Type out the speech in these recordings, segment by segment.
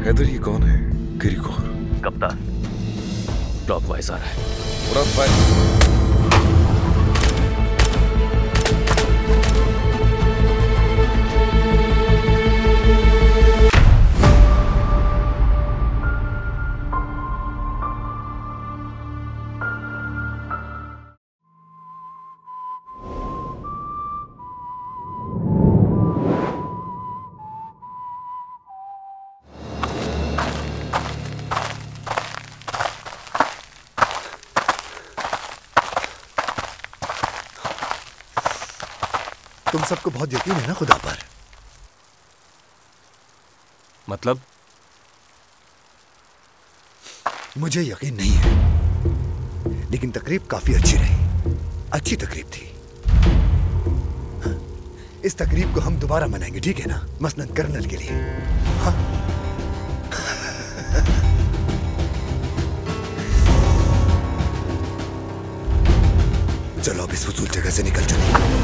हैदर ये कौन है? गिरी कौन? कप्तान, क्लॉकवाइज आ रहा है। तुम सबको बहुत यकीन है ना खुदा पर? मतलब? मुझे यकीन नहीं है, लेकिन तकरीब काफी अच्छी रही। अच्छी तकरीब थी। इस तकरीब को हम दोबारा मनाएंगे, ठीक है ना? मसलन कर्नल के लिए। हाँ? चलो अब इस फजूल जगह से निकल चले।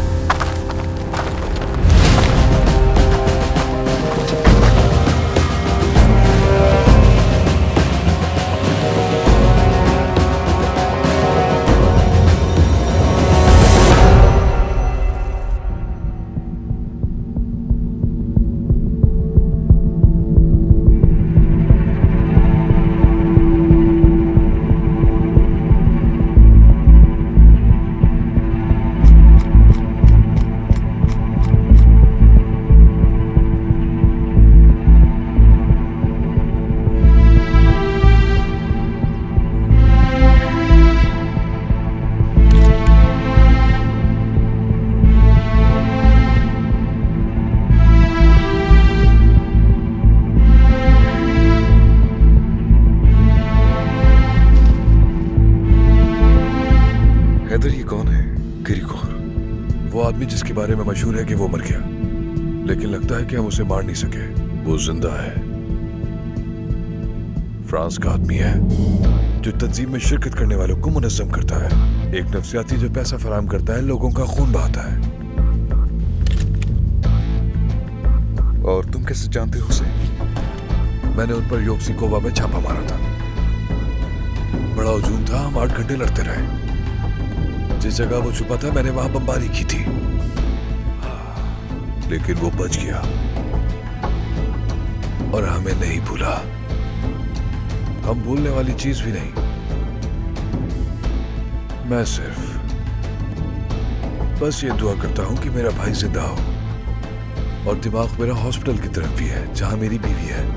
जिसके बारे में मशहूर है कि वो मर गया, लेकिन लगता है कि हम उसे मार नहीं सके। वो जिंदा है। फ्रांस का आदमी है जो तंजीम में शिरकत करने वालों को मुनज़्ज़म करता है। एक नफ्सियाती जो पैसा फराहम करता है, लोगों का खून बहाता है। और तुम कैसे जानते हो उसे? मैंने उन पर योक्सिकोवा में छापा मारा था। बड़ा हुजूम था, हम 8 घंटे लड़ते रहे। जिस जगह वो छुपा था मैंने वहां बमबारी की थी, लेकिन वो बच गया और हमें नहीं भूला। हम भूलने वाली चीज भी नहीं। मैं सिर्फ बस ये दुआ करता हूं कि मेरा भाई जिंदा हो, और दिमाग मेरा हॉस्पिटल की तरफ भी है जहां मेरी बीवी है।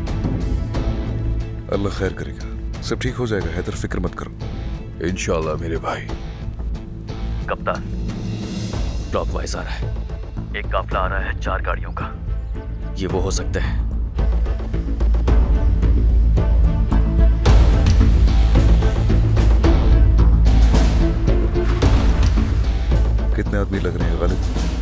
अल्लाह खैर करेगा, सब ठीक हो जाएगा हैदर, फिक्र मत करो। इंशाल्लाह मेरे भाई। कप्तान, क्लॉकवाइज आ रहा है। एक काफिला आ रहा है 4 गाड़ियों का। ये वो हो सकते हैं। कितने आदमी लग रहे हैं गालिब?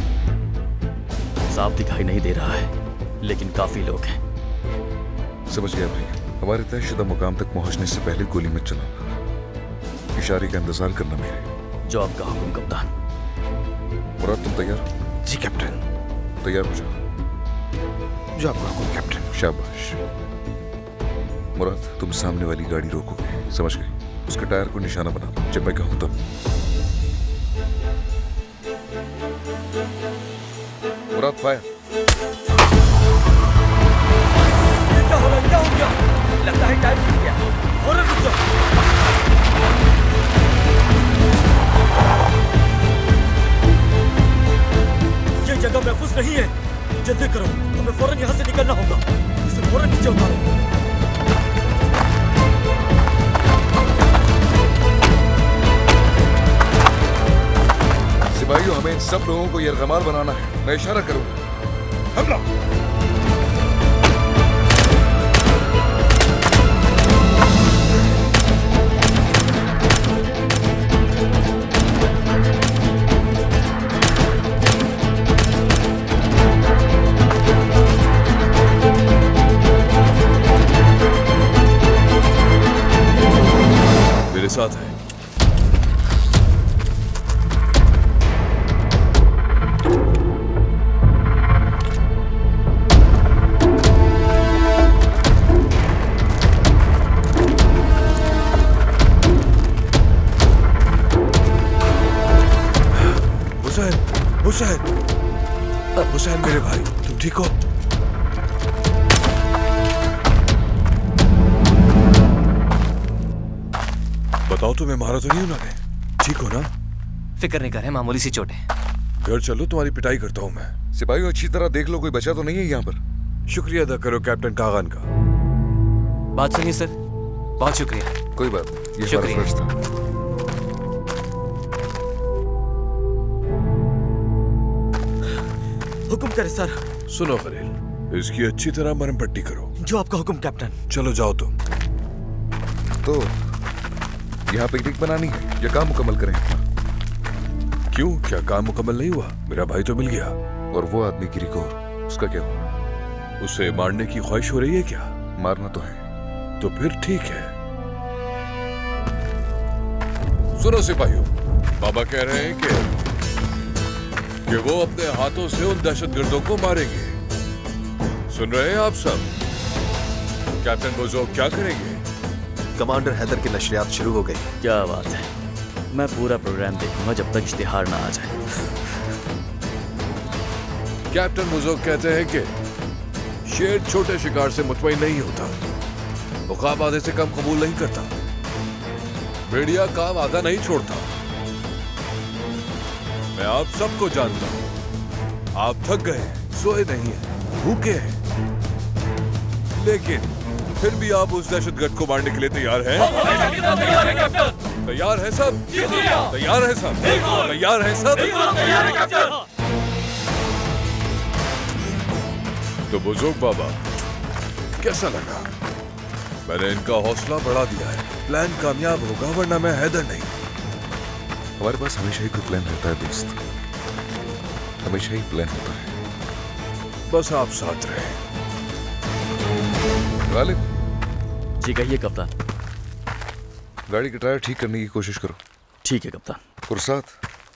साफ दिखाई नहीं दे रहा है, लेकिन काफी लोग हैं। समझ गया भाई। हमारे तयशुदा मुकाम तक पहुंचने से पहले गोली मत चलाना। इशारे का इंतजार करना मेरे। जो आपका हुक्म कप्तान। मुराद तुम तैयार? जी कैप्टन। तैयार हो जाओ। जो आपका हुक्म कैप्टन। शाबाश। मुराद तुम सामने वाली गाड़ी रोकोगे, समझ गए? उसके टायर को निशाना बना लो जब मैं कहूं तब। मुराद फायर। क्या हो गया? लगता है टायर टूट गया। फौरन रुक जाओ। ये जगह महफूज नहीं है। जल्दी करो, हमें फौरन यहाँ से निकलना होगा। इसे फौरन नीचे उतारो। सिपाहियों, हमें इन सब लोगों को यरगमाल बनाना है। मैं इशारा करूंगा, हमला। मेरे साथ है। हुसैन मेरे भाई, तुम ठीक हो? बताओ तुम्हें मारा तो नहीं उन्होंने? ठीक हो ना? फिक्र नहीं कर रहे, मामूली सी चोट है। घर चलो, तुम्हारी पिटाई करता हूँ मैं। सिपाहियों अच्छी तरह देख लो, कोई बचा तो नहीं है यहाँ पर। शुक्रिया अदा करो कैप्टन कागान का। बात सुनिए सर, बहुत शुक्रिया। कोई बात नहीं, ये हमारा फर्ज था। हुक्म करे सर। सुनो खलील, इसकी अच्छी तरह मरहम पट्टी करो। जो आपका हुक्म कैप्टन। चलो जाओ तुम। तो यहाँ पिकनिक बनानी है या काम मुकम्मल करें? क्यों, क्या काम मुकम्मल नहीं हुआ? मेरा भाई तो मिल गया। और वो आदमी की रिकॉर्ड, उसका क्या हुआ? उसे मारने की ख्वाहिश हो रही है क्या? मारना तो है। तो फिर ठीक है। सुनो सिपाहियों, बाबा कह रहे हैं कि वो अपने हाथों से उन दहशतगर्दों को मारेंगे। सुन रहे हैं आप सब? कैप्टन बुजुर्ग क्या करेंगे? कमांडर हैदर की नशरियात शुरू हो गई। क्या बात है, मैं पूरा प्रोग्राम देखूंगा जब तक इश्तिहार ना आ जाए। कैप्टन बुजुर्ग कहते हैं कि शेर छोटे शिकार से मुतमईन नहीं होता, वो ख्वाब आधे से कम कबूल नहीं करता। भेड़िया काम आधा नहीं छोड़ता। मैं आप सबको जानता हूं, आप थक गए, सोए नहीं हैं, भूखे हैं, लेकिन फिर भी आप उस दहशतगर्द को मारने के लिए तैयार हैं? तैयार है सब? तैयार है सब? तैयार है सब? तो बुजुर्ग बाबा, कैसा लगा? मैंने इनका हौसला बढ़ा दिया है। प्लान कामयाब होगा, वरना मैं हैदर नहीं। हमारे पास हमेशा ही कोई प्लान रहता है दोस्त, हमेशा ही प्लान होता है। बस आप साथ रहे। गालिब। जी कहिए कप्तान। गाड़ी के टायर ठीक करने की कोशिश करो। ठीक है कप्तान। और साथ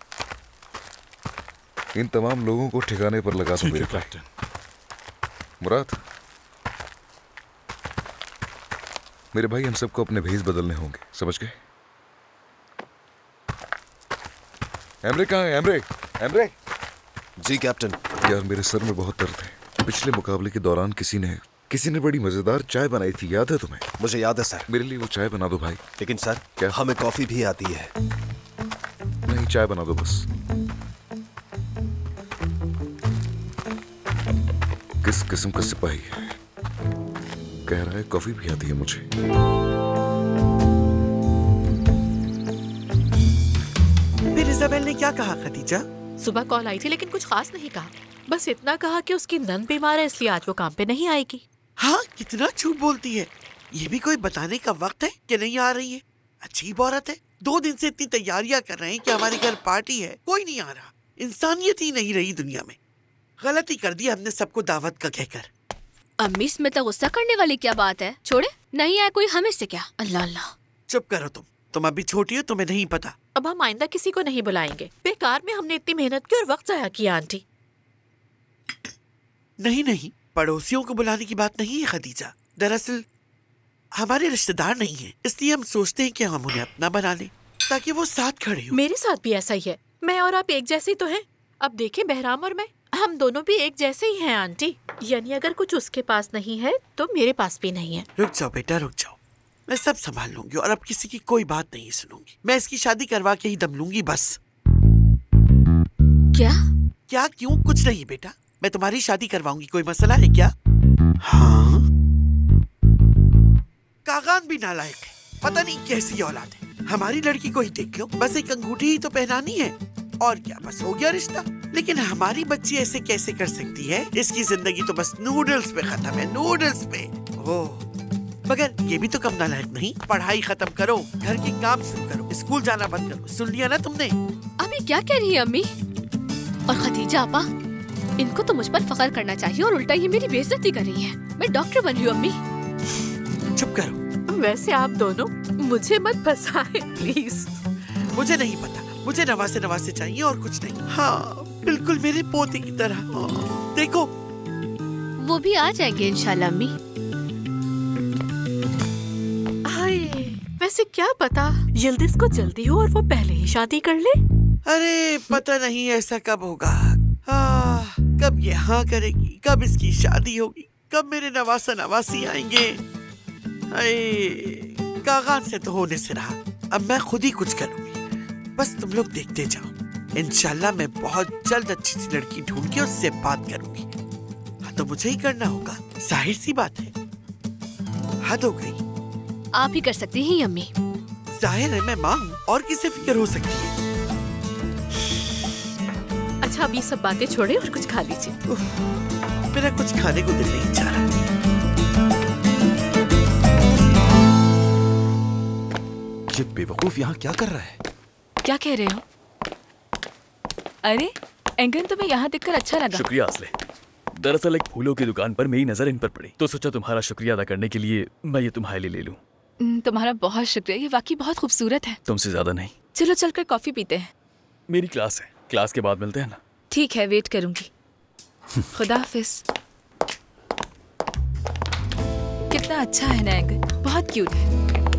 इन तमाम लोगों को ठिकाने पर लगा दो मेरे कैप्टन। मुराद, मेरे भाई, हम सबको अपने भेष बदलने होंगे, समझ गए? एमरे कहाँ है? Emre, Emre. जी कैप्टन। यार मेरे सर में बहुत दर्द है। पिछले मुकाबले के दौरान किसी ने बड़ी मजेदार चाय बनाई थी, याद है तुम्हें? मुझे याद है सर। मेरे लिए वो चाय बना दो भाई। लेकिन सर, क्या? हमें कॉफी भी आती है। नहीं, चाय बना दो बस। किस किस्म का सिपाही है? कह रहा है कॉफी भी आती है मुझे। फिर इज़ाबेल ने क्या कहा खदीजा? सुबह कॉल आई थी लेकिन कुछ खास नहीं कहा, बस इतना कहा कि उसकी नंद बीमार है इसलिए आज वो काम पे नहीं आएगी। हाँ, कितना झूठ बोलती है। ये भी कोई बताने का वक्त है कि नहीं आ रही है? अजीब औरत है। 2 दिन से इतनी तैयारियां कर रहे हैं कि हमारे घर पार्टी है, कोई नहीं आ रहा। इंसानियत ही नहीं रही दुनिया में। गलती कर दी हमने सबको दावत का कहकर। अम्मी इसमें तो गुस्सा करने वाली क्या बात है? छोड़े, नहीं आया कोई, हमें से क्या। अल्लाह अल्लाह। चुप करो तुम अभी छोटी हो, तुम्हें नहीं पता। अब हम आइंदा किसी को नहीं बुलाएंगे। बेकार में हमने इतनी मेहनत की और वक्त जाया किया आंटी। नहीं, पड़ोसियों को बुलाने की बात नहीं है खदीजा। दरअसल हमारे रिश्तेदार नहीं है, इसलिए हम सोचते हैं कि हम उन्हें अपना बना लें ताकि वो साथ खड़े हो। मेरे साथ भी ऐसा ही है। मैं और आप एक जैसे ही तो हैं। अब देखें, बहराम और मैं, हम दोनों भी एक जैसे ही हैं आंटी। यानी अगर कुछ उसके पास नहीं है तो मेरे पास भी नहीं है। रुक जाओ बेटा, रुक जाओ। मैं सब संभाल लूंगी और अब किसी की कोई बात नहीं सुनूंगी। मैं इसकी शादी करवा के ही दम लूंगी बस। क्या क्यों? कुछ नहीं बेटा, मैं तुम्हारी शादी करवाऊंगी। कोई मसला है क्या? हाँ, कागान भी नालायक है, पता नहीं कैसी औलाद है। हमारी लड़की को ही देख लो, बस एक अंगूठी ही तो पहनानी है और क्या, बस हो गया रिश्ता। लेकिन हमारी बच्ची ऐसे कैसे कर सकती है? इसकी जिंदगी तो बस नूडल्स पे खत्म है, नूडल्स पे। ओह, मगर ये भी तो कम नालायक नहीं। पढ़ाई खत्म करो, घर के काम शुरू करो, स्कूल जाना बंद करो। सुन लिया ना तुमने? अभी क्या कह रही है अम्मी? और खदीजा आपा, इनको तो मुझ पर फख्र करना चाहिए और उल्टा ये मेरी बेइज्जती कर रही है। मैं डॉक्टर बन रही हूँ अम्मी। चुप करो। वैसे आप दोनों मुझे मत फंसाएं प्लीज। मुझे नहीं पता, मुझे नवासे चाहिए और कुछ नहीं। हाँ, बिल्कुल मेरे पोते की तरह। देखो, वो भी आ जाएंगे इंशाल्लाह अम्मी। हाय, वैसे क्या पता यिल्दिज़ को जल्दी हो और वो पहले ही शादी कर ले। अरे पता नहीं ऐसा कब होगा, कब यहाँ करेगी, कब इसकी शादी होगी, कब मेरे नवासा नवासी आएंगे। कागान से तो होने से रहा, अब मैं खुद ही कुछ करूंगी। बस तुम लोग देखते जाओ। इंशाल्लाह मैं बहुत जल्द अच्छी सी लड़की ढूंढ के उससे बात करूंगी। हाँ तो मुझे ही करना होगा, जाहिर सी बात है। हद हो गई। आप ही कर सकती हैं अम्मी। जाहिर है मैं माँ हूँ, और किसे फिक्र हो सकती है। अच्छा अब ये सब बातें छोड़े और कुछ खा लीजिए। मेरा कुछ खाने को दिल नहीं चाह रहा। ये बेवकूफ यहाँ क्या कर रहा है? क्या कह रहे हो? अरे एंगन तुम्हें यहाँ देखकर अच्छा लगा। शुक्रिया आसले। दरअसल एक फूलों की दुकान पर मेरी नजर इन पर पड़ी, तो सोचा तुम्हारा शुक्रिया अदा करने के लिए मैं ये तुम्हारे लिए ले लूं। तुम्हारा बहुत शुक्रिया, ये वाकई बहुत खूबसूरत है। तुमसे ज्यादा नहीं। चलो चलकर कॉफी पीते हैं। मेरी क्लास है, क्लास के बाद मिलते हैं ना। ठीक है, वेट करूंगी। खुदा हाफिज। कितना अच्छा है ना एंगन, बहुत क्यूट है।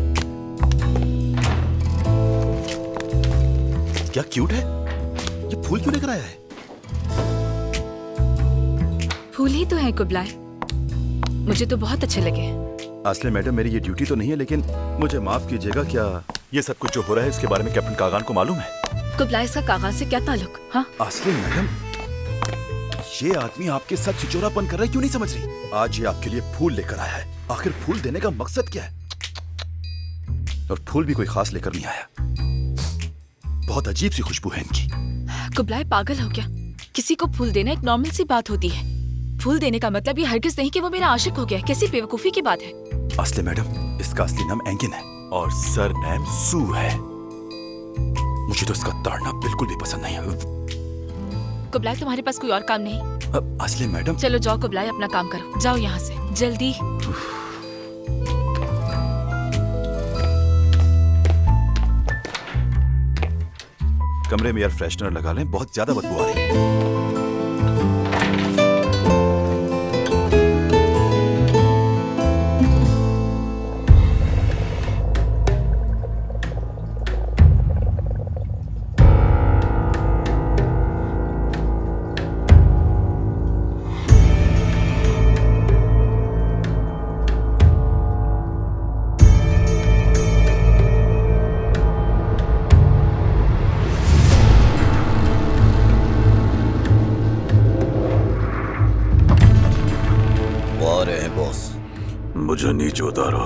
क्या क्यूट है? ये फूल क्यों लेकर आया है? फूल ही तो है कुबलाए, मुझे तो बहुत अच्छे लगे। आसले मैडम, मेरी ये ड्यूटी तो नहीं है, लेकिन मुझे माफ कीजिएगा, क्या ये सब कुछ जो हो रहा है इसके बारे में कैप्टन कागान को मालूम है? कुबलाए का कागान से क्या ताल्लुक? हाँ आसले मैडम, ये आदमी आपके साथ छिचोरापन कर रहा है, क्यों नहीं समझ रही? आज ये आपके लिए फूल लेकर आया है। आखिर फूल देने का मकसद क्या है? और फूल भी कोई खास लेकर नहीं आया। बहुत अजीब सी खुशबू है इनकी। कुबलाए पागल हो क्या? किसी को फूल देना एक नॉर्मल सी बात होती है। फूल देने का मतलब ये हरगिज नहीं कि वो मेरा आशिक हो गया। कैसी बेवकूफी की बात है। असले मैडम, इसका असली नाम एंगिन है और सरनेम सू है। मुझे तो इसका ताड़ना बिल्कुल भी पसंद नहीं है। कुबलाए तुम्हारे पास कोई और काम नहीं? असले मैडम, चलो जाओ कुबलाए, अपना काम करो, जाओ यहाँ से जल्दी। कमरे में एयर फ्रेशनर लगा लें, बहुत ज्यादा बदबू आ रही है। मुझे नीचे उतारो।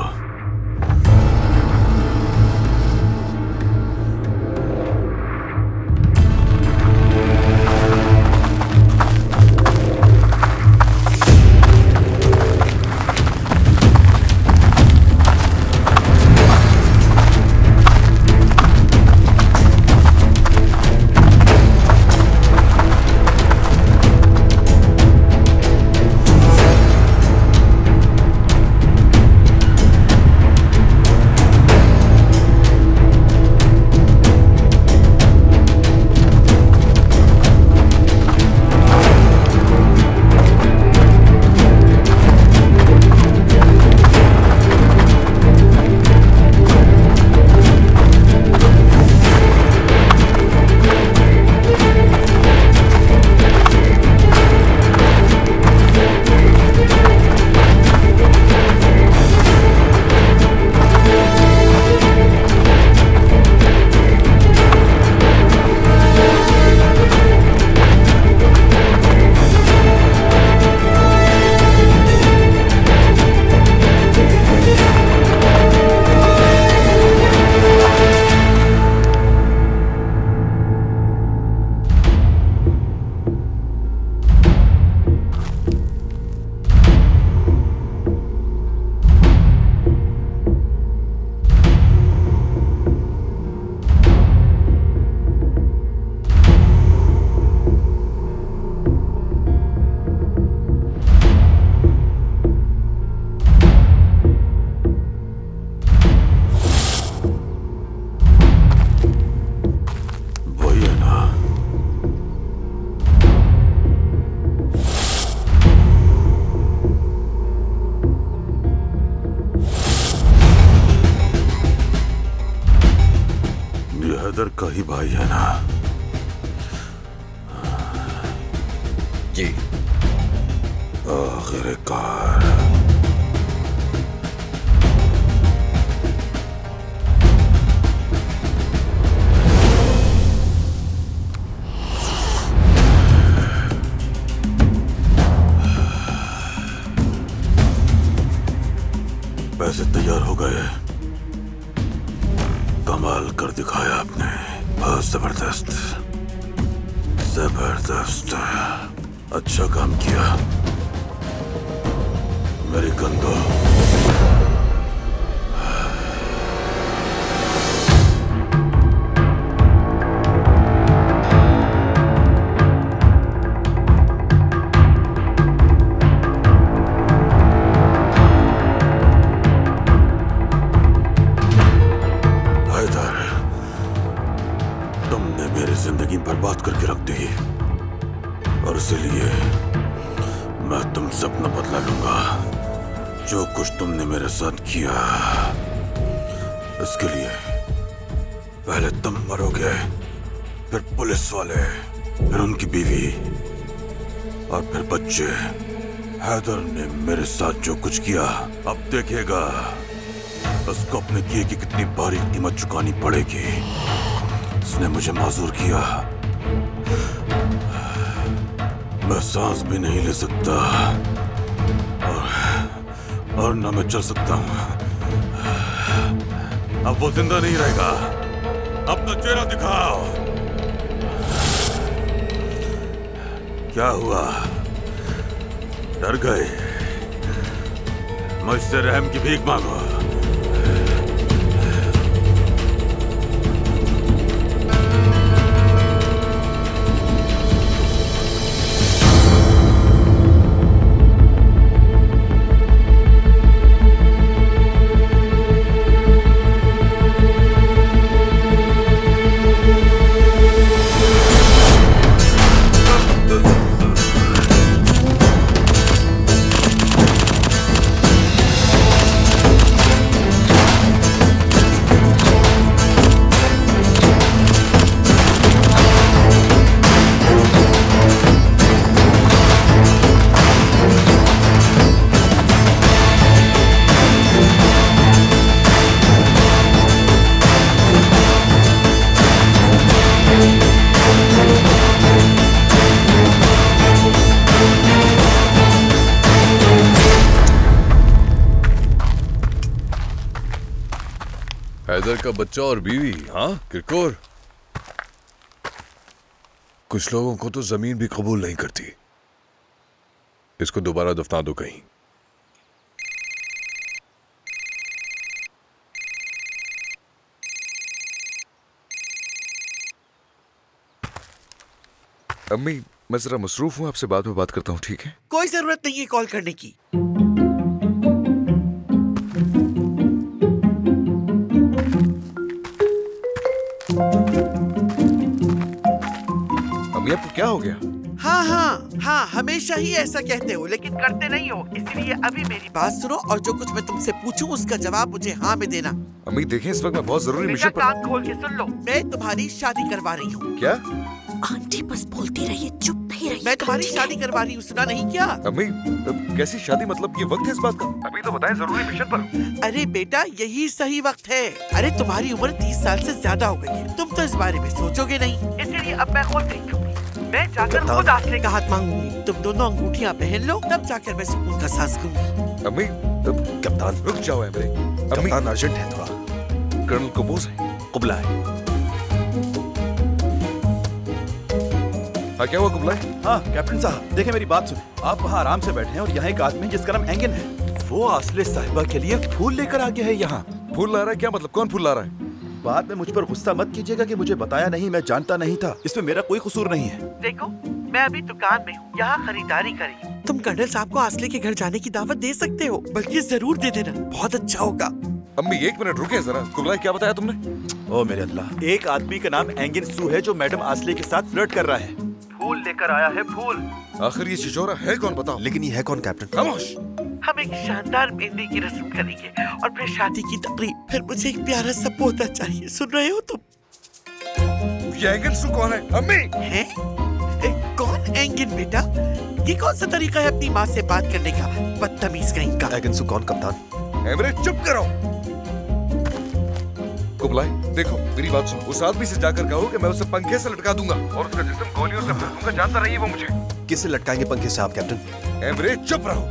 का ही भाई है ना? जिंदगी। आखिरकार पैसे तैयार हो गए। कमाल कर दिखाया आपने, बहुत जबरदस्त जबरदस्त। अच्छा काम किया। मेरी गन दो। जिंदगी बर्बाद करके रख दी और इसलिए मैं तुम सब न बदला लूंगा। जो कुछ तुमने मेरे साथ किया इसके लिए पहले तुम मरोगे, फिर पुलिस वाले, फिर उनकी बीवी और फिर बच्चे। हैदर ने मेरे साथ जो कुछ किया अब देखिएगा उसको अपने किए की कितनी भारी कीमत चुकानी पड़ेगी। उसने मुझे माजूर किया, मैं सांस भी नहीं ले सकता और न मैं चल सकता हूं। अब वो जिंदा नहीं रहेगा। अपना चेहरा दिखाओ। क्या हुआ, डर गए? मुझसे रहम की भीख मांगो। हैदर का बच्चा और बीवी, हाँ किरकोर। कुछ लोगों को तो जमीन भी कबूल नहीं करती। इसको दोबारा दफना दो कहीं। अम्मी, मैं जरा मसरूफ हूं, आपसे बाद में बात करता हूं, ठीक है? कोई जरूरत नहीं है कॉल करने की। अम्मी, आपको क्या हो गया? हाँ, हमेशा ही ऐसा कहते हो लेकिन करते नहीं हो। इसलिए अभी मेरी बात सुनो और जो कुछ मैं तुमसे पूछूं उसका जवाब मुझे हाँ में देना। अम्मी देखें, इस वक्त मैं बहुत जरूरी मिशन पर। कान खोल के सुन लो, मैं तुम्हारी शादी करवा रही हूँ। क्या? आंटी बस बोलती रहिए, चुप नहीं रहिए। मैं तुम्हारी शादी करवा रही हूँ, सुना नहीं क्या? अम्मी, कैसी शादी? मतलब ये वक्त है इस बात का? अभी तो बताएं, जरूरी मिशन पर। अरे बेटा, यही सही वक्त है। अरे तुम्हारी उम्र 30 साल से ज्यादा हो गई है, तुम तो इस बारे में सोचोगे नहीं। इसलिए अब मैं खुद देखूंगी। मैं जाकर खुद आसले का हाथ मांगूंगी। तुम दोनों अंगूठियाँ पहन लो, तब जाकर मैं सुकून का सांस लूंगी। अम्मी, कप्तान रुक जाओ। अम्मी, कप्तान अर्जेंट है थोड़ा। कर्नल कबूज है? कुबला है। हाँ, क्या हुआ कुबला? हाँ कैप्टन साहब, देखें मेरी बात सुने। आप वहाँ आराम से बैठे हैं और यहाँ एक आदमी जिसका नाम एंगन है, वो आसले साहिबा के लिए फूल लेकर आ गया है यहाँ। फूल ला रहा है? क्या मतलब? कौन फूल ला रहा है? बाद में मुझ पर गुस्सा मत कीजिएगा कि मुझे बताया नहीं, मैं जानता नहीं था। इसमें मेरा कोई कसूर नहीं है। देखो, मैं अभी दुकान में हूँ, यहाँ खरीदारी करी हूँ। तुम कर्नल साहब को आसले के घर जाने की दावत दे सकते हो, बल्कि जरूर दे देना, बहुत अच्छा होगा। अम्मी एक मिनट रुके जरा। कुबला, क्या बताया तुमने? ओ मेरे अल्लाह, एक आदमी का नाम एंगन सू है जो मैडम आसले के साथ फ्लर्ट कर रहा है। फूल लेकर आया है, फूल। आखिर ये छिछोरा है कौन, बताओ? लेकिन ये है कौन कैप्टन? खामोश। हम एक शानदार मेहंदी की रस्म करेंगे और फिर शादी की तकरीब। फिर मुझे एक प्यारा सा पोता चाहिए, सुन रहे हो तुम? ये एंगन सू कौन है? अम्मी है? कौन एंगन बेटा? ये कौन सा तरीका है अपनी माँ से बात करने का? बदतमीज कहीं का। एगेंसू कौन कप्तान? एमरे चुप करो। कुबलाई, देखो मेरी बात सुनो। उस आदमी से जाकर कहो कि मैं उसे पंखे से लटका दूंगा और उसका जिस्म गोलियों से भर दूंगा। जानता रहिए वो मुझे। किससे लटकाएंगे पंखे से आप कैप्टन? एमरे चुप रहो।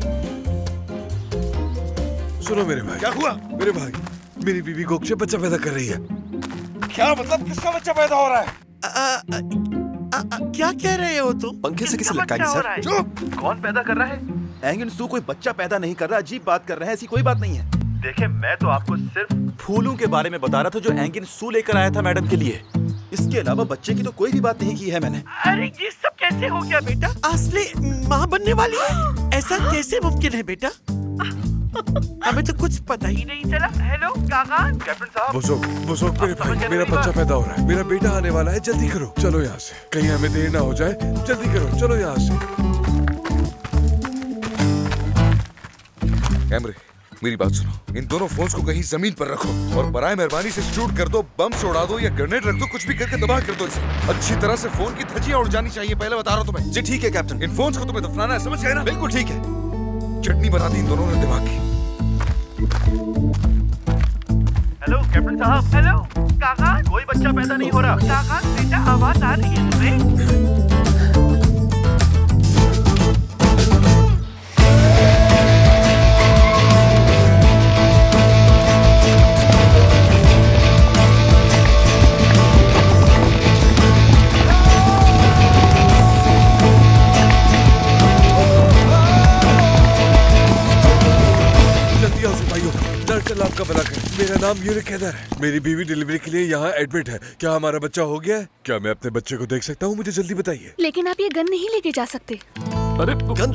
सुनो मेरे भाई। क्या हुआ? मेरे भाई, मेरी बीवी गोक से बच्चा पैदा कर रही है। क्या मतलब? किसका बच्चा पैदा हो रहा है? क्या कह रहे हो तुम? पंखे से किसे लटकाएंगे सर? चुप। कौन पैदा कर रहा है? एंगनसू कोई बच्चा पैदा नहीं कर रहा, अजीब बात कर रहे हैं, ऐसी कोई बात नहीं है। देखे, मैं तो आपको सिर्फ फूलों के बारे में बता रहा था जो एंगनसू लेकर आया था मैडम के लिए। इसके अलावा बच्चे की तो कोई भी बात नहीं की है मैंने। अरे ये सब कैसे हो गया बेटा? असली माँ बनने वाली है? ऐसा कैसे मुमकिन है बेटा? हमें तो कुछ पता ही नहीं चला। हेलो कागान। कैप्टन साहब। बुजुर्ग मेरे भाई, मेरा बच्चा पैदा हो रहा है। मेरा बेटा आने वाला है, जल्दी करो। चलो यहाँ से, कहीं हमें देर ना हो जाए। जल्दी करो, चलो यहाँ से। एमरे, मेरी बात सुनो। इन दोनों फोन्स को कहीं जमीन पर रखो और बराए मेहरबानी से शूट कर दो, बम से उड़ा दो या ग्रेनेड रख दो, कुछ भी करके तबाह कर दो इसे। अच्छी तरह से फोन की धज्जियां उड़ जानी चाहिए, पहले बता रहा हूं तुम्हें। जी ठीक है कैप्टन। इन फोन्स को तुम्हें दफनाना है, समझ गए ना? बिल्कुल ठीक है। चटनी बना दी इन दोनों ने दिमाग की। हेलो कैप्टन साहब। Hello Kagan. कोई बच्चा पैदा नहीं हो रहा। कागान बेटा, आवाज आ रही है तुम्हें? आपका भला करे। मेरा नाम यूरिक हैदर है। मेरी बीवी डिलीवरी के लिए यहाँ एडमिट है। क्या हमारा बच्चा हो गया है? क्या मैं अपने बच्चे को देख सकता हूँ? मुझे जल्दी बताइए। लेकिन आप ये गन नहीं लेके जा सकते। अरे गन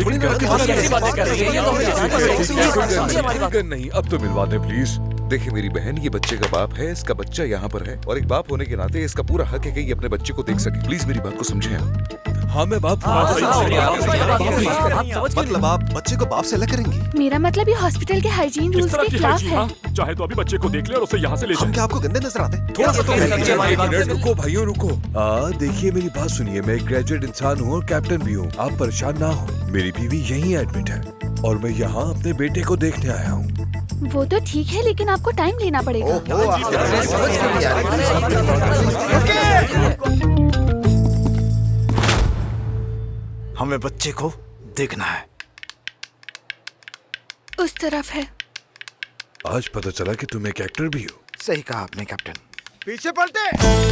नहीं, अब तो मिलवा दे प्लीज। देखिए मेरी बहन, ये बच्चे का बाप है, इसका बच्चा यहाँ पर है और एक बाप होने के नाते इसका पूरा हक है कि ये अपने बच्चे को देख सके। प्लीज मेरी बात को समझें आप। हाँ मैं बाप। मतलब आप बच्चे को बाप से अलग करेंगी? मेरा मतलब ये हॉस्पिटल के हाइजीन रूल्स के खिलाफ है। चाहे तो अभी बच्चे को देख ले और उसे यहाँ से ले जाए। हम क्या आपको गंदे नजर आते हैं? थोड़ा सा रुको भाइयों, रुको। देखिए मेरी बात सुनिए, मैं एक ग्रेजुएट इंसान हूँ और कैप्टन भी हूँ। आप परेशान ना हो, मेरी बीवी यहीं एडमिट है और मैं यहाँ अपने बेटे को देखने आया हूँ। वो तो ठीक है, लेकिन आपको टाइम लेना पड़ेगा। हमें बच्चे को देखना है। उस तरफ है। आज पता चला कि तुम एक एक्टर भी हो। सही कहा आपने कैप्टन। पीछे पलटे।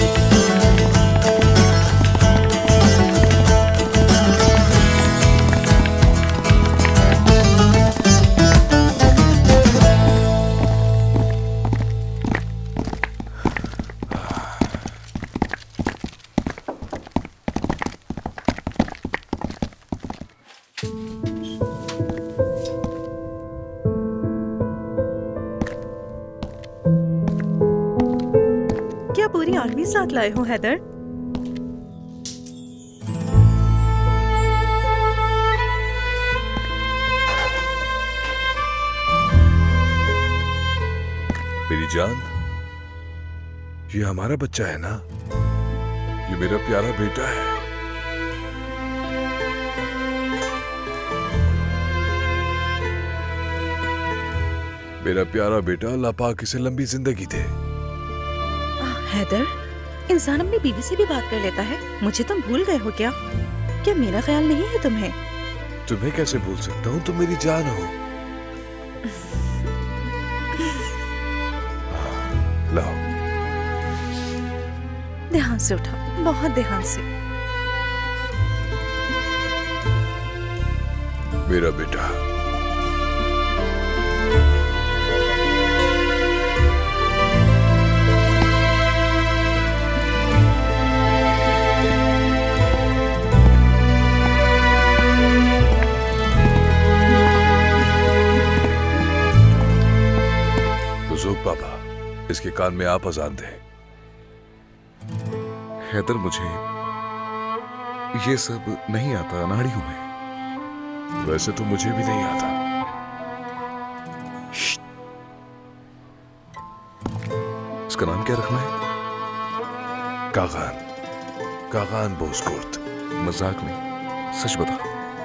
पूरी आर्मी साथ लाए हो हैदर? मेरी जान, ये हमारा बच्चा है ना? ये मेरा प्यारा बेटा है। मेरा प्यारा बेटा, अल्लाह पाक इसे लंबी जिंदगी दे। हैदर, इंसान अपनी बीवी से भी बात कर लेता है। मुझे तुम भूल गए हो क्या? क्या मेरा ख्याल नहीं है तुम्हें? तुम्हें कैसे भूल सकता हूँ? तुम मेरी जान हो। लाओ। ध्यान से उठाओ, बहुत ध्यान से। मेरा बेटा। पापा, इसके कान में आप अजान दें। हैदर, मुझे ये सब नहीं आता, अनाड़ी हूं मैं। वैसे तो मुझे भी नहीं आता। इसका नाम क्या रखना है? कागान। कागान बोस्कुर्त। मजाक नहीं, सच बता।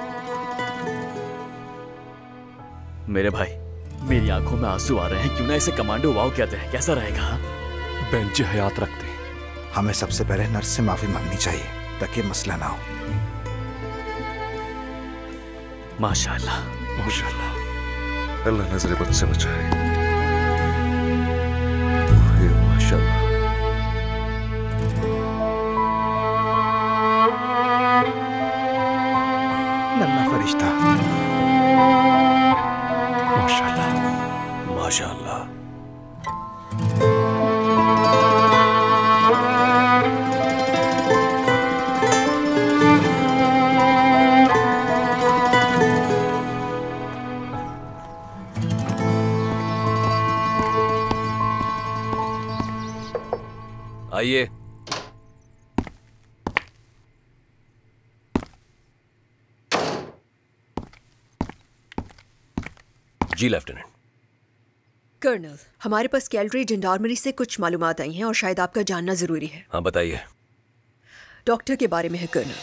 मेरे भाई, मेरी आंखों में आंसू आ रहे हैं, क्यों ना इसे कमांडो वाव कहते हैं, कैसा रहेगा? बेंच हयात रखते हैं। हमें सबसे पहले नर्स से माफी मांगनी चाहिए ताकि मसला ना हो। माशाल्लाह, माशाल्लाह। अल्लाह नजरे बद से बचाए। माशाल्लाह। नन्ना फरिश्ता। माशाल्लाह, माशाल्लाह। आइए। जी लेफ्टिनेंट। कर्नल, हमारे पास कैलरी जेंडार्मरी से कुछ मालूमात आई हैं और शायद आपका जानना जरूरी है। हाँ बताइए। डॉक्टर के बारे में है कर्नल।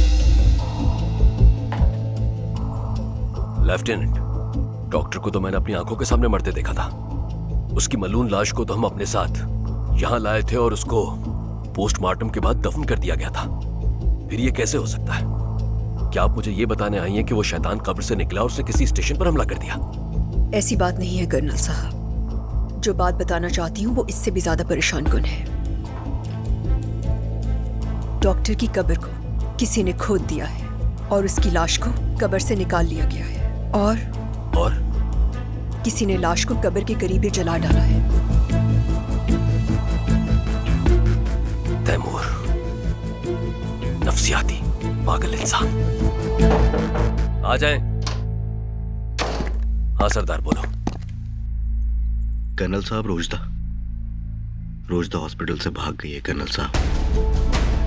लेफ्टिनेंट, डॉक्टर को तो मैंने अपनी आंखों के सामने मरते देखा था। उसकी मलून लाश को तो हम अपने साथ यहाँ लाए थे और उसको पोस्टमार्टम के बाद दफन कर दिया गया था। फिर ये कैसे हो सकता है? क्या आप मुझे ये बताने आई हैं कि वो शैतान कब्र से निकला और उसने किसी स्टेशन पर हमला कर दिया? ऐसी बात नहीं है कर्नल साहब। जो बात बताना चाहती हूँ वो इससे भी ज्यादा परेशान कुन है। डॉक्टर की कब्र को किसी ने खोद दिया है और उसकी लाश को कब्र से निकाल लिया गया है और किसी ने लाश को कब्र के करीब ही जला डाला है। तैमूर, नफसियाती पागल इंसान। आ जाएं। हाँ सरदार, बोलो। कर्नल साहब, रोजदा हॉस्पिटल से भाग गई है कर्नल साहब।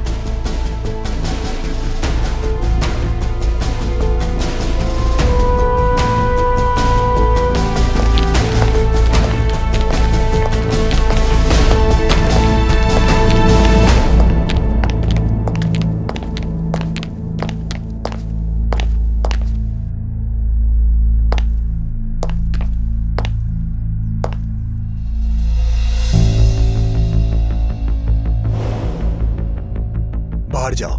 बाहर जाओ।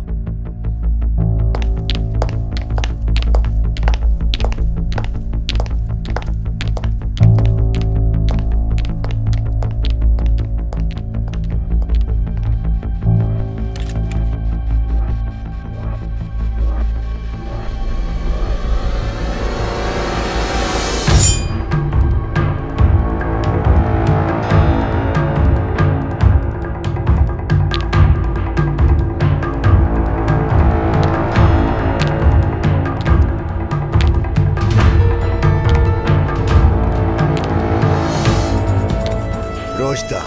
रोजदा,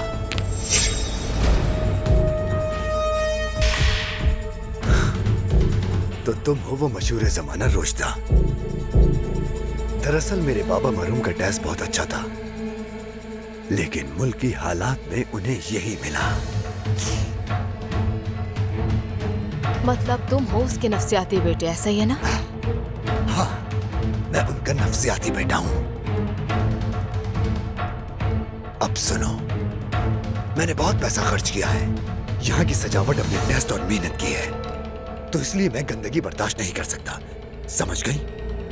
तो तुम हो वो मशहूर जमाना रोजदा। दरअसल मेरे बाबा मरहूम का टेस्ट बहुत अच्छा था, लेकिन मुल्क की हालात में उन्हें यही मिला। मतलब तुम हो उसके नफसियाती बेटे, ऐसा ही है ना? हाँ, मैं उनका नफसियाती बेटा हूं। अब सुनो, मैंने बहुत पैसा खर्च किया है, यहाँ की सजावट अपने टेस्ट और मेहनत की है, तो इसलिए मैं गंदगी बर्दाश्त नहीं कर सकता। समझ गई?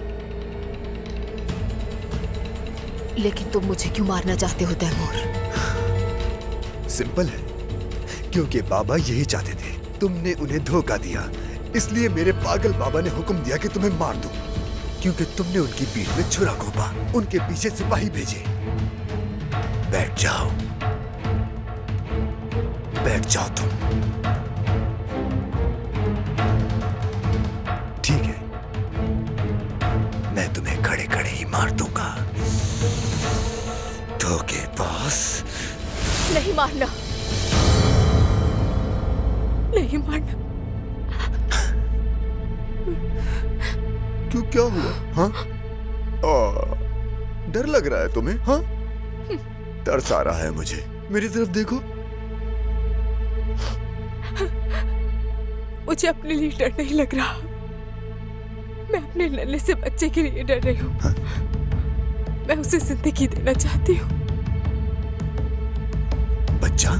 लेकिन तुम मुझे क्यों मारना चाहते हो तैमूर? सिंपल है, क्योंकि बाबा यही चाहते थे। तुमने उन्हें धोखा दिया, इसलिए मेरे पागल बाबा ने हुक्म दिया कि तुम्हें मार दूं, क्योंकि तुमने उनकी पीठ में छुरा घोंपा, उनके पीछे सिपाही भेजे। बैठ जाओ, बैठ जाओ तुम। ठीक है, मैं तुम्हें खड़े खड़े ही मार दूंगा। धोखेबाज। नहीं मारना, नहीं मारना। क्यों, क्या हुआ? हाँ, डर लग रहा है तुम्हें? हाँ, तरस आ रहा है मुझे। मेरी तरफ देखो। मुझे अपने लिए डर नहीं लग रहा, मैं अपने नन्हे से बच्चे के लिए डर रही हूँ। मैं उसे जिंदगी देना चाहती हूँ। बच्चा?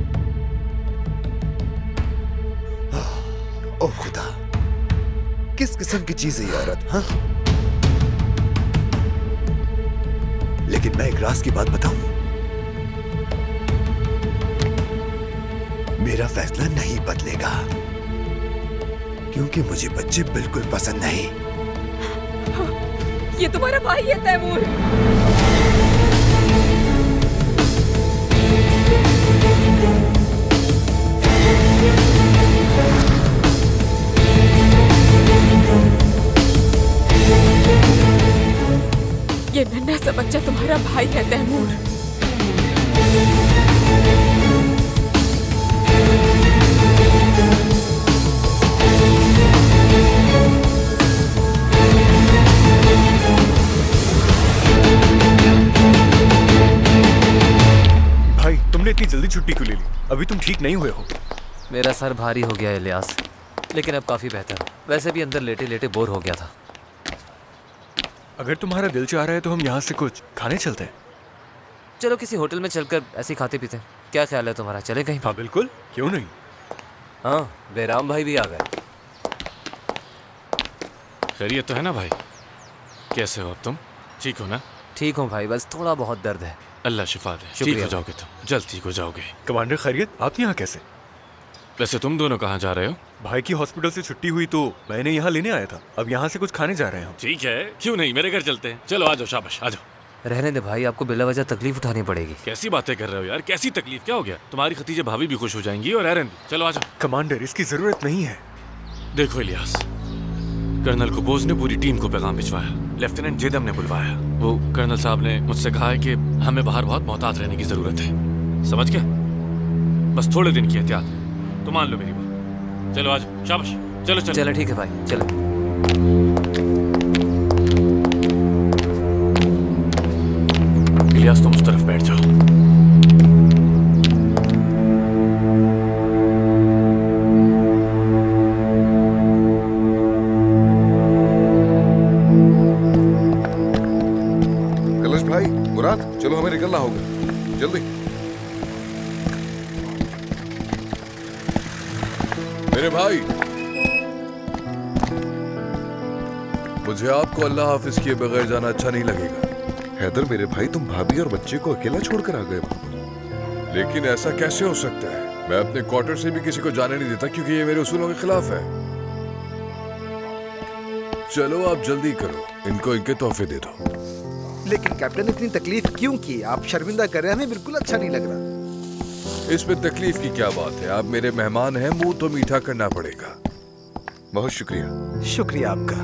ओ खुदा, किस किस्म की चीज है ये औरत, हाँ? लेकिन मैं एक राज की बात बताऊं, मेरा फैसला नहीं बदलेगा, क्योंकि मुझे बच्चे बिल्कुल पसंद नहीं। ये तुम्हारा भाई है तैमूर। ये नन्हा सा बच्चा तुम्हारा भाई है तैमूर। तुमने इतनी जल्दी छुट्टी क्यों ले ली? अभी तुम ठीक नहीं हुए हो। मेरा सर भारी हो गया इलियास, लेकिन अब काफी बेहतर। वैसे भी अंदर लेटे लेटे बोर हो गया था। अगर तुम्हारा दिल चाह रहा है तो हम यहाँ से कुछ खाने चलते हैं। चलो किसी होटल में चलकर ऐसे खाते पीते हैं। क्या ख्याल है तुम्हारा, चले कहीं? हाँ बिल्कुल, क्यों नहीं। हाँ, बेराम भाई भी आ गए। खैरियत तो है ना भाई? कैसे हो अब तुम? ठीक हो ना? ठीक हूँ भाई, बस थोड़ा बहुत दर्द है। अल्लाह शिफा दे। ठीक हो जाओगे तुम, जल्द ठीक हो जाओगे। कमांडर खैरियत, आप यहाँ कैसे? वैसे तुम दोनों कहाँ जा रहे हो? भाई की हॉस्पिटल से छुट्टी हुई तो मैंने यहाँ लेने आया था। अब यहाँ से कुछ खाने जा रहे हैं हम। ठीक है, क्यों नहीं, मेरे घर चलते हैं। चलो आ जाओ, शाबाश आ जाओ। रहने दे भाई, आपको बिला वजह तकलीफ उठानी पड़ेगी। कैसी बातें कर रहे हो यार, कैसी तकलीफ? क्या हो गया? तुम्हारी खतीजे भाभी भी खुश हो जाएंगी और एरन भी। चलो आ जाओ। कमांडर, इसकी जरूरत नहीं है। देखो इलियास, कर्नल कुबोज ने पूरी टीम को पैगाम भिजवाया, लेफ्टिनेंट जेदम ने बुलवाया। वो कर्नल साहब ने मुझसे कहा है कि हमें बाहर बहुत मोहतात रहने की जरूरत है। समझ गए? बस थोड़े दिन की एहतियात, तो मान लो मेरी बात। चलो आज, शाबाश। चलो चलो चलो ठीक है भाई, चलो। इलियास तुम उस तरफ बैठ जाओ। चलो हमें निकलना होगा, जल्दी। मेरे भाई, मुझे आपको अल्लाह हाफिज किए बगैर जाना अच्छा नहीं लगेगा। हैदर मेरे भाई, तुम भाभी और बच्चे को अकेला छोड़कर आ गए वहां पर। लेकिन ऐसा कैसे हो सकता है? मैं अपने क्वार्टर से भी किसी को जाने नहीं देता, क्योंकि ये मेरे उसूलों के खिलाफ है। चलो आप जल्दी करो, इनको इनके तोहफे दे दो। लेकिन कैप्टन, इतनी तकलीफ क्यों की? आप शर्मिंदा कर रहे हैं, हमें बिल्कुल अच्छा नहीं लग रहा। इसमें तकलीफ की क्या बात है? आप मेरे मेहमान हैं, मुंह तो मीठा करना पड़ेगा। बहुत शुक्रिया। शुक्रिया आपका।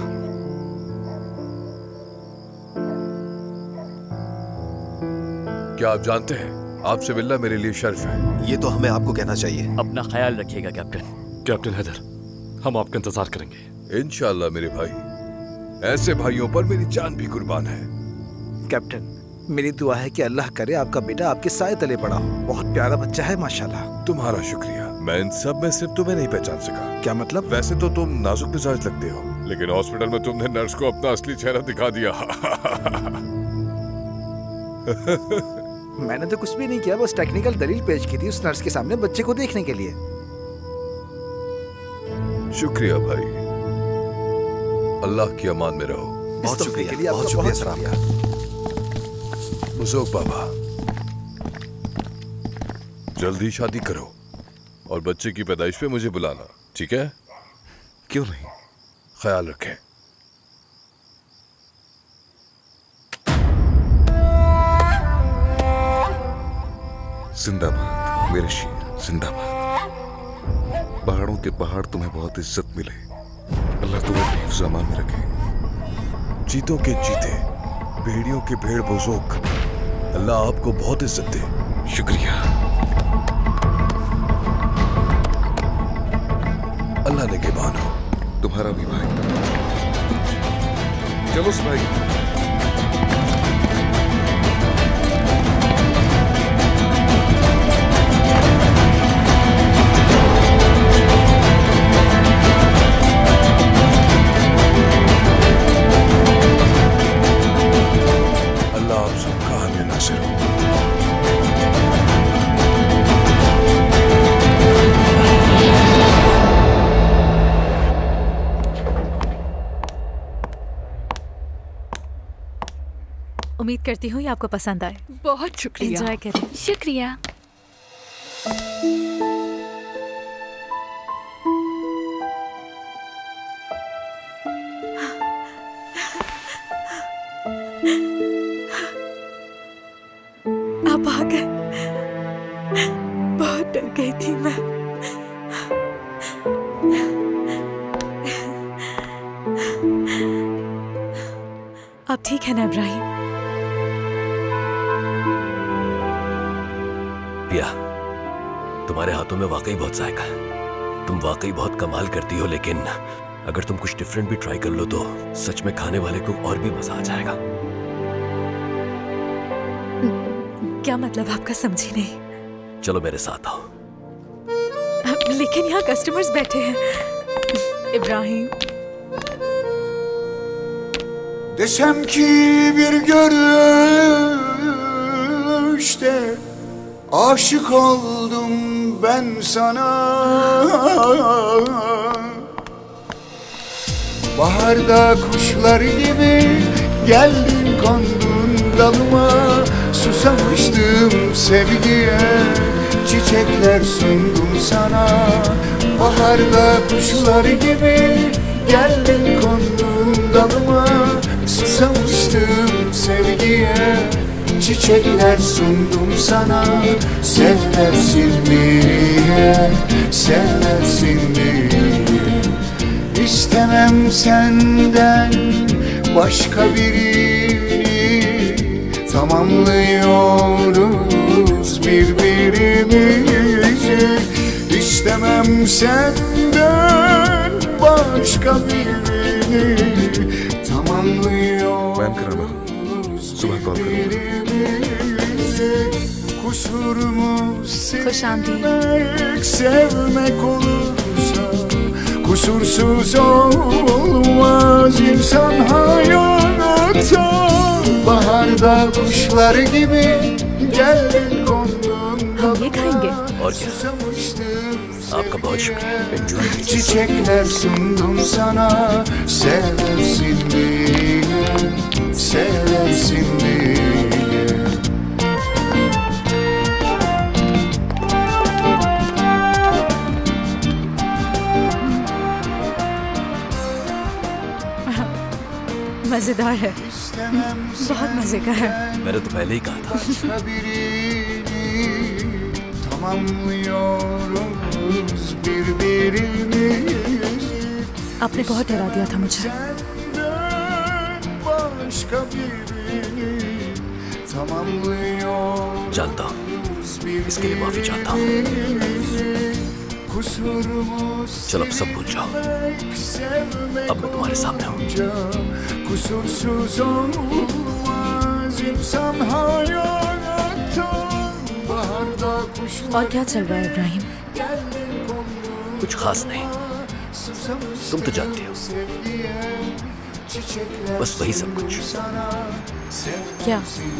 क्या आप जानते हैं, आपसे मिलना मेरे लिए शर्फ है। ये तो हमें आपको कहना चाहिए। अपना ख्याल रखिएगा कैप्टन। कैप्टन हैदर, हम आपका इंतजार करेंगे। इंशाल्लाह मेरे भाई, ऐसे भाइयों पर मेरी जान भी कुर्बान है। कैप्टन, मेरी दुआ है कि अल्लाह करे आपका बेटा आपके साए तले पड़ा हो। बहुत प्यारा बच्चा है माशाल्लाह। तुम्हारा शुक्रिया। मैं इन सब में सिर्फ तुम्हें नहीं पहचान सका। क्या मतलब? वैसे तो तुम नाजुक मिजाज लगते हो, लेकिन हॉस्पिटल में तुमने नर्स को अपना असली चेहरा दिखा दिया। मैंने तो कुछ भी नहीं किया, बस टेक्निकल दलील पेश की थी उस नर्स के सामने बच्चे को देखने के लिए। शुक्रिया भाई, अल्लाह की अमान में रहो। बहुत शुक्रिया, बहुत शुक्रिया सर आपका। बुजुर्ग बाबा, जल्दी शादी करो और बच्चे की पैदाइश पे मुझे बुलाना, ठीक है? क्यों नहीं? ख्याल रखें। जिंदाबाद मेरे शेर, जिंदाबाद। पहाड़ों के पहाड़ तुम्हें बहुत इज्जत मिले, अल्लाह तुम्हें हिफ्ज़ अमान में रखे। चीतों के चीते, भेड़ियों के भेड़ बुजुर्ग, अल्लाह आपको बहुत इज्जत दे। शुक्रिया। अल्लाह ने निगहबान हो। तुम्हारा भी भाई। चलो भाई। हाजिर हूं। उम्मीद करती हूँ ये आपको पसंद आए। बहुत शुक्रिया। एंजॉय करें। शुक्रिया। आप आ गए। बहुत डर गई थी मैं। आप ठीक है ना इब्राहिम? पिया, तुम्हारे हाथों में वाकई बहुत जायका है। तुम वाकई बहुत कमाल करती हो, लेकिन अगर तुम कुछ डिफरेंट भी ट्राई कर लो तो सच में खाने वाले को और भी मजा आ जाएगा। क्या मतलब आपका समझी नहीं। चलो मेरे साथ आओ। लेकिन यहाँ कस्टमर्स बैठे हैं। Ibrahim, Desem ki bir görüşte aşık oldum ben sana. Baharda kuşlar gibi geldin kondun dalıma. Susamıştım sevgiye, çiçekler sundum sana. Baharda kuşlar gibi geldin kondun dalıma. Susamıştım sevgiye, çiçekler sundum sana. Seversin diye, seversin diye. İstemem senden başka birini. Tamamlıyoruz birbirimizi. İstemem senden başka birini. बैन कराना सुबह call करूंगा। Sevmek, sevmek olursa kusursuz olmaz insan hayatta. Baharda kuşlar gibi geldin kondun dalıma. आपका बहुत शुक्रिया। Enjoy. Çiçekler sundum sana, seversin diye, seversin diye. मजेदार है। बहुत मजे का है। मैंने तो पहले ही कहा था। Tamamlıyoruz birbirimizi. आपने बहुत डरा दिया था मुझे। Başka birini tamamlıyoruz. जानता हूँ, इसके लिए माफी चाहता हूँ। चलो अब सब भूल जाओ। अब मैं तुम्हारे सामने हूँ। Kusursuz olmaz insan hayatta. Baharda kuşlar. और क्या चल रहा है इब्राहिम? कुछ खास नहीं, तुम तो जानती हो। बस वही सब कुछ। क्या?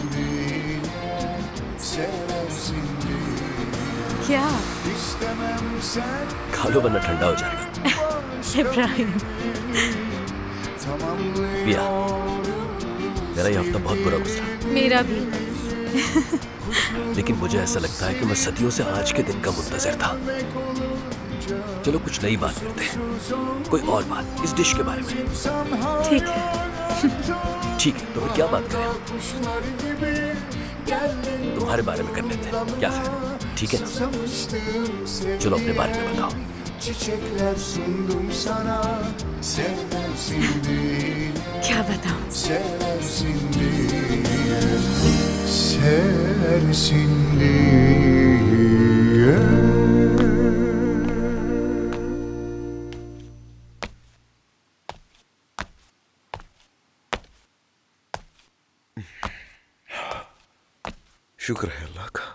क्या? खा लो वरना ठंडा हो जाएगा। इब्राहिम, पिया, मेरा ये हफ्ता बहुत बुरा गुजरा। मेरा भी। लेकिन मुझे ऐसा लगता है कि मैं सदियों से आज के दिन का मुंतजर था। चलो कुछ नई बात करते हैं, कोई और बात, इस डिश के बारे में। ठीक है। ठीक है, तो फिर क्या बात करें? तुम्हारे बारे में कर लेते हैं, क्या फिर? ठीक है ना? चलो अपने बारे में बताओ। क्या बताऊं? Seversin diye. शुक्र है अल्लाह का।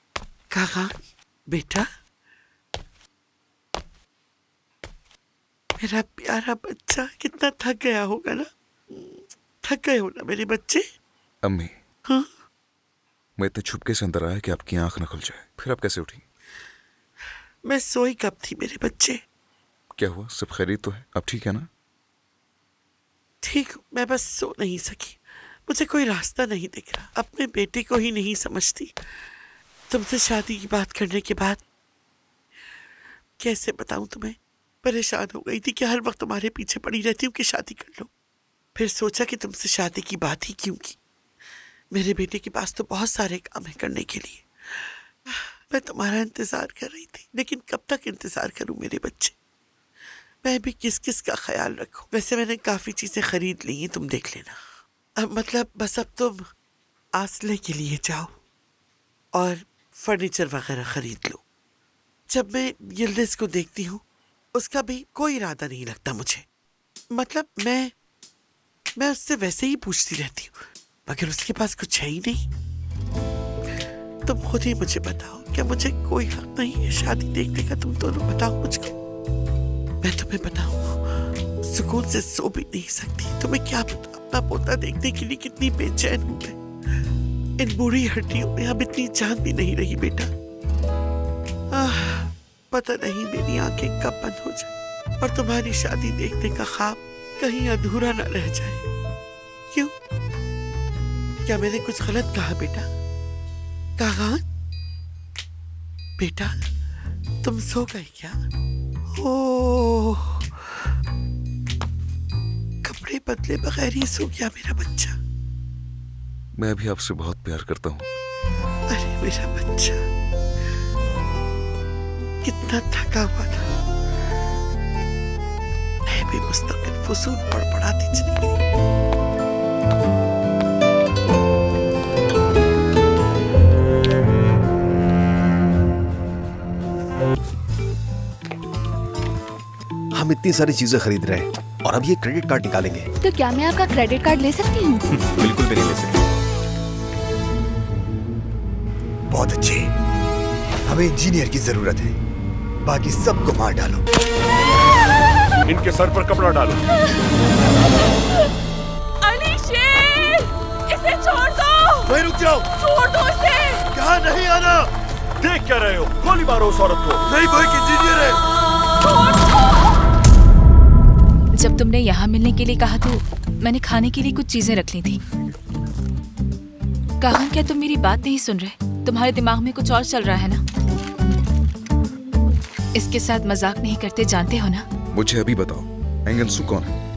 कहाँ बेटा? मेरा प्यारा बच्चा कितना थक गया होगा ना। थक गए हो ना मेरे बच्चे। अम्मी। हाँ? मैं इतने छुपके से अंदर आया कि आपकी आंख न खुल जाए, फिर आप कैसे उठी? मैं सोई कब थी मेरे बच्चे? क्या हुआ, सब खैरियत तो है? अब ठीक है ना? ठीक, मैं बस सो नहीं सकी। मुझे कोई रास्ता नहीं दिख रहा, अपने बेटे को ही नहीं समझती। तुमसे शादी की बात करने के बाद कैसे बताऊं तुम्हें, परेशान हो गई थी कि हर वक्त तुम्हारे पीछे पड़ी रहती हूँ कि शादी कर लो। फिर सोचा कि तुमसे शादी की बात ही क्यों की। मेरे बेटे के पास तो बहुत सारे काम है करने के लिए। मैं तुम्हारा इंतजार कर रही थी, लेकिन कब तक इंतजार करूं मेरे बच्चे। मैं भी किस किस का ख्याल रखूं। वैसे मैंने काफी चीजें खरीद ली हैं, तुम देख लेना। अब मतलब बस अब तुम आसले के लिए जाओ और फर्नीचर वगैरह खरीद लो। जब मैं यिल्दिज को देखती हूँ उसका भी कोई इरादा नहीं लगता मुझे। मतलब मैं उससे वैसे ही पूछती रहती हूँ, मगर उसके पास कुछ है ही नहीं। तुम खुद ही मुझे बताओ, क्या मुझे कोई हक नहीं है शादी देखने का? तुम दोनों बताओ मुझको। मैं तुम्हें बताऊं, सुकून से सो भी नहीं सकती। तुम्हें क्या पता अपना पोता देखने के लिए कितनी बेचैन हूं मैं। इन बूढ़ी हड्डियों में अब इतनी जान भी नहीं रही बेटा। पता नहीं मेरी आंखें कब बंद हो जाए और तुम्हारी शादी देखने का ख्वाब कहीं अधूरा न रह जाए। क्यों? क्या मैंने कुछ गलत कहा बेटा? कागान बेटा, तुम सो गए क्या? ओह, कपड़े बदले बगैर ही सो गया मेरा बच्चा। मैं भी आपसे बहुत प्यार करता हूँ। अरे मेरा बच्चा कितना थका हुआ था। मैं भी मुस्तकिल फुसूल पड़पड़ाती चली गई। हम इतनी सारी चीजें खरीद रहे हैं और अब ये क्रेडिट कार्ड निकालेंगे। तो क्या मैं आपका क्रेडिट कार्ड ले सकती हूँ? बिल्कुल भी नहीं ले सकती। बहुत अच्छे, हमें इंजीनियर की जरूरत है। बाकी सबको मार डालो। इनके सर पर कपड़ा डालो। अली शेर, इसे छोड़ दो। भाई रुक जाओ। छोड़ दो इसे। कहाँ नहीं आना? देख क्या रहे हो? गोली मारो उस औरत को। नहीं, वो एक इंजीनियर है। जब तुमने यहाँ मिलने के लिए कहा तो मैंने खाने के लिए कुछ चीजें रख ली थी। कहां, क्या तुम मेरी बात नहीं सुन रहे? तुम्हारे दिमाग में कुछ और चल रहा है ना? इसके साथ मजाक नहीं करते, जानते हो ना? मुझे अभी बताओ, एंगनसू कौन है?